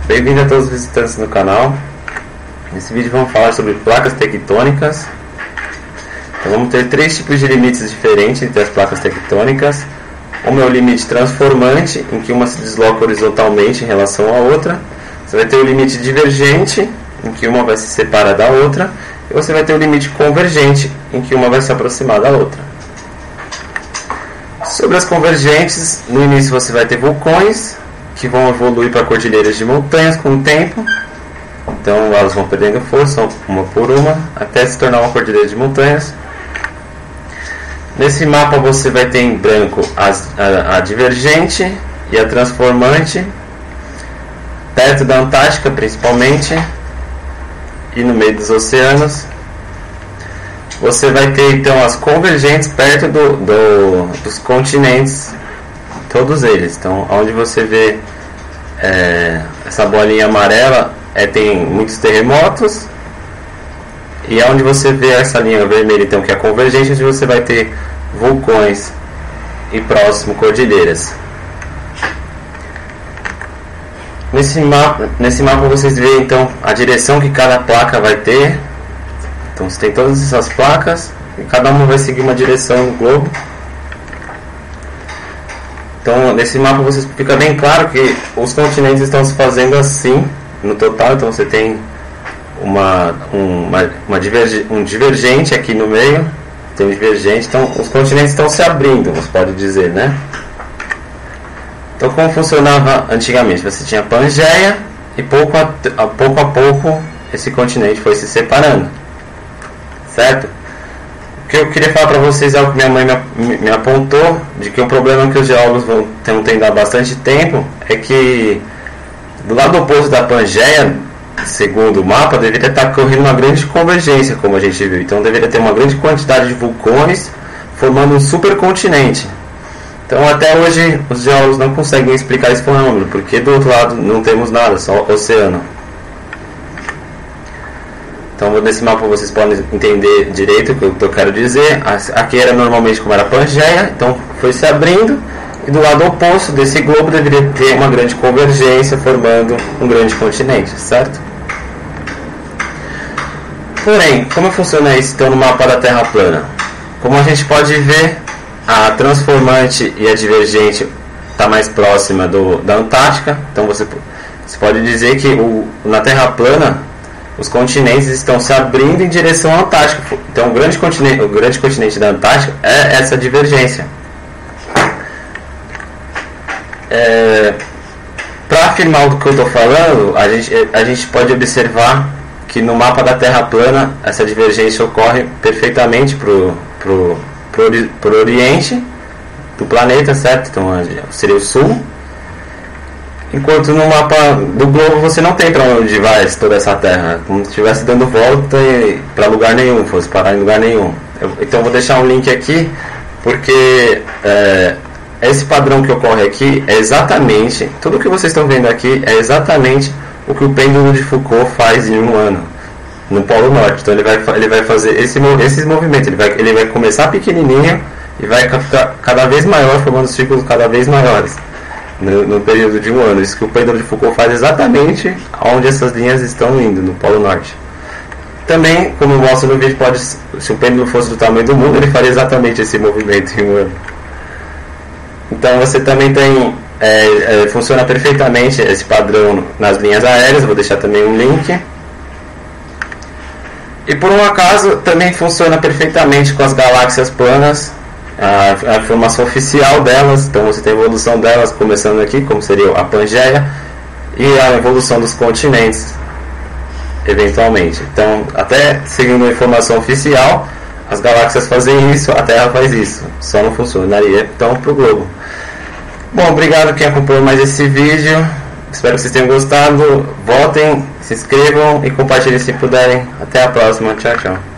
Bem-vindo a todos os visitantes no canal. Nesse vídeo vamos falar sobre placas tectônicas. Então vamos ter três tipos de limites diferentes entre as placas tectônicas. Uma é o limite transformante, em que uma se desloca horizontalmente em relação à outra. Você vai ter o limite divergente, em que uma vai se separar da outra. E você vai ter o limite convergente, em que uma vai se aproximar da outra. Sobre as convergentes, no início você vai ter vulcões, que vão evoluir para cordilheiras de montanhas com o tempo. Então elas vão perdendo força uma por uma, até se tornar uma cordilheira de montanhas. Nesse mapa você vai ter em branco a divergente e a transformante, perto da Antártica principalmente, e no meio dos oceanos. Você vai ter então as convergentes perto dos continentes, todos eles. Então onde você vê essa bolinha amarela tem muitos terremotos, e onde você vê essa linha vermelha então, que é a convergente, onde você vai ter vulcões e próximo cordilheiras. Nesse mapa vocês veem então a direção que cada placa vai ter. Então você tem todas essas placas e cada uma vai seguir uma direção no globo. Então nesse mapa fica bem claro que os continentes estão se fazendo assim no total. Então você tem um divergente aqui no meio, tem um divergente, então os continentes estão se abrindo, você pode dizer, né? Então como funcionava antigamente? Você tinha a Pangeia e pouco a pouco esse continente foi se separando, certo? O que eu queria falar para vocês é o que minha mãe me apontou, de que o problema que os geólogos estão tendo há bastante tempo é que do lado oposto da Pangeia, segundo o mapa, deveria estar ocorrendo uma grande convergência, como a gente viu. Então deveria ter uma grande quantidade de vulcões formando um supercontinente. Então até hoje os geólogos não conseguem explicar esse fenômeno, porque do outro lado não temos nada, só oceano. Então nesse mapa vocês podem entender direito o que eu quero dizer. Aqui era normalmente como era a Pangeia, então foi se abrindo, e do lado oposto desse globo deveria ter uma grande convergência formando um grande continente, certo? Porém, como funciona isso então no mapa da Terra plana? Como a gente pode ver, a transformante e a divergente está mais próxima da Antártica. Então você pode dizer que na Terra plana os continentes estão se abrindo em direção à Antártica. Então o grande continente da Antártica é essa divergência. Para afirmar o que eu estou falando, a gente pode observar que no mapa da Terra plana essa divergência ocorre perfeitamente pro oriente do planeta, certo? Então seria o sul. Enquanto no mapa do globo você não tem para onde vai toda essa Terra, como se estivesse dando volta para lugar nenhum, fosse parar em lugar nenhum. Então vou deixar um link aqui, porque esse padrão que ocorre aqui é exatamente, tudo que vocês estão vendo aqui é exatamente o que o pêndulo de Foucault faz em um ano no Polo Norte. Então ele vai fazer esses movimentos, ele vai começar pequenininho e vai ficar cada vez maior, formando círculos cada vez maiores no período de um ano. Isso que o pêndulo de Foucault faz exatamente onde essas linhas estão indo, no Polo Norte. Também, como mostra no vídeo, se o pêndulo fosse do tamanho do mundo, ele faria exatamente esse movimento em um ano. Então você também tem, funciona perfeitamente esse padrão nas linhas aéreas. Vou deixar também um link. E por um acaso também funciona perfeitamente com as galáxias planas, a formação oficial delas. Então você tem a evolução delas começando aqui, como seria a Pangeia, e a evolução dos continentes eventualmente. Então até seguindo a informação oficial, as galáxias fazem isso, a Terra faz isso. Só não funcionaria então para o globo. Bom, obrigado quem acompanhou mais esse vídeo. Espero que vocês tenham gostado. Votem, se inscrevam e compartilhem se puderem. Até a próxima. Tchau, tchau.